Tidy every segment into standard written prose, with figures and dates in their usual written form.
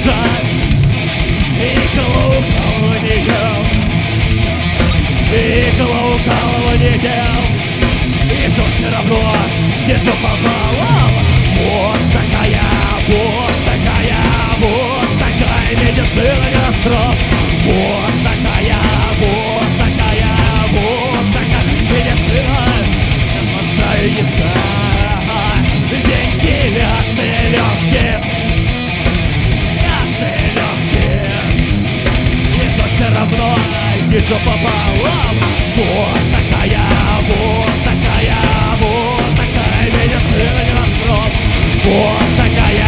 жаль, и колокол не ел, и колокол не ел, и все равно держу пополам. Вот такая медицина гастро. Вот такая медицина. Я спасаю яйца, вентиляция легких, вижу все равно, вижу пополам. Вот такая медицина гастро. Вот такая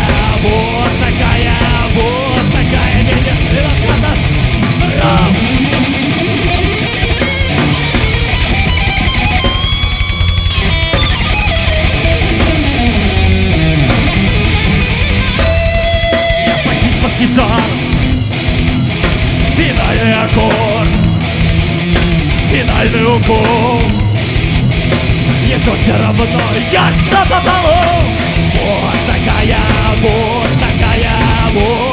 медицина гастро. Жар, финальный аккорд, финальный укол. Еще все равно я что попалу. Вот такая